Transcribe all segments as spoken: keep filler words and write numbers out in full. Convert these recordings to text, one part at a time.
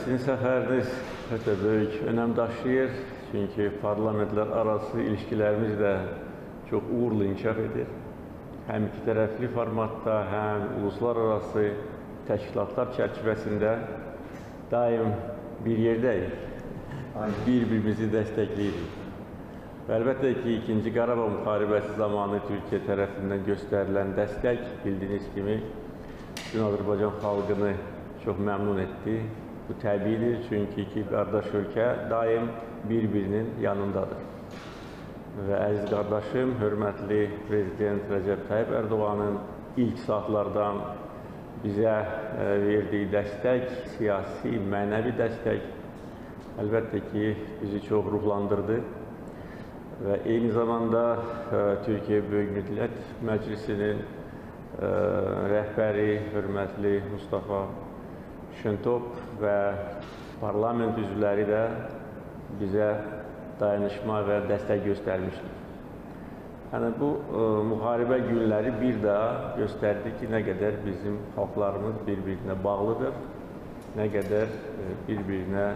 sizin səfəriniz ötə böyük önəm daşıyır. Çünki parlamentlər arası ilişkilərimiz də çox uğurlu inkişaf edir. Həm iki tərəfli formatda, həm uluslararası təşkilatlar çərçivəsində daim bir yerdəyik. Bir-birimizi dəstəkləyirik. Və əlbəttə ki, ikinci Qarabağ müharibəsi zamanı Türkiyə tərəfindən göstərilən dəstək, bildiyiniz kimi, bütün Azərbaycan xalqını çox məmnun etdi. Bu təbiidir, çünki iki qardaş ölkə daim bir-birinin yanındadır. Və əziz qardaşım, hörmətli Prezident Rəcəb Tayyip Ərdoğanın ilk saatlardan bizə verdiyi dəstək, siyasi, mənəvi dəstək əlbəttə ki, bizi çox ruhlandırdı. Və eyni zamanda Türkiyə Böyük Millət Məclisinin rəhbəri, hörmətli Mustafa Şentop və parlament üzvləri də bizə dayanışma və dəstək göstərmişdir. Yəni, bu müharibə günləri bir daha göstərdi ki, nə qədər bizim xalqlarımız bir-birinə bağlıdır, nə qədər bir-birinə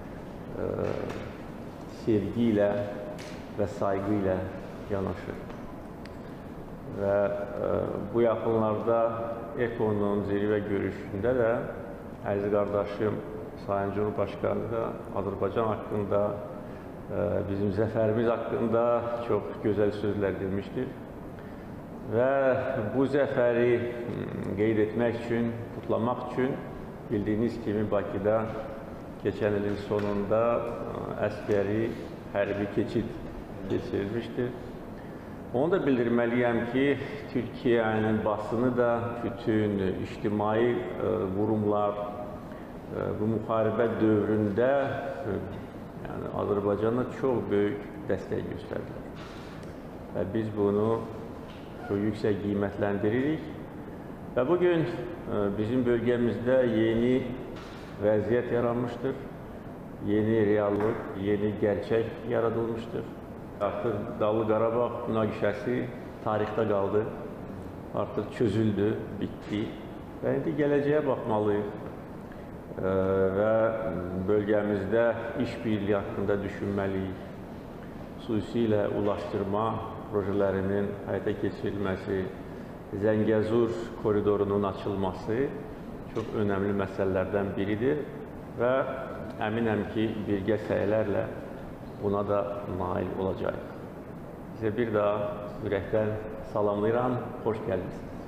sevgi ilə və sayğı ilə yanaşır. Və bu yaxınlarda EKO-nun zirvə görüşündə də əziz qardaşım Sayın Cumhurbaşqanı da Azərbaycan haqqında, bizim zəfərimiz haqqında çox gözəl sözlər demişdir. Və bu zəfəri qeyd etmək üçün, kutlamaq üçün bildiyiniz kimi Bakıda keçən ilin sonunda əskəri hərbi keçid keçirilmişdir. Onu da bildirməliyəm ki, Türkiyənin basını da, bütün ictimai qurumlar bu müharibə dövründə yəni, Azərbaycana çox böyük dəstək göstərdilər. Və biz bunu çox yüksək qiymətləndiririk. Və bugün bizim bölgəmizdə yeni vəziyyət yaranmışdır. Yeni reallıq, yeni gerçək yaradılmışdır. Artıq Dağlı Qarabağ münaqişəsi tarixdə qaldı, artıq çözüldü, bitdi və indi gələcəyə baxmalıyıq və bölgəmizdə iş birliyi haqqında düşünməliyik. Xüsusilə ulaşdırma projelərinin həyata keçirilməsi, Zəngəzur koridorunun açılması çox önəmli məsələlərdən biridir və əminəm ki, birgə səylərlə buna da nail olacaq. Sizə bir daha ürəkdən salamlayıram, xoş gəldiniz.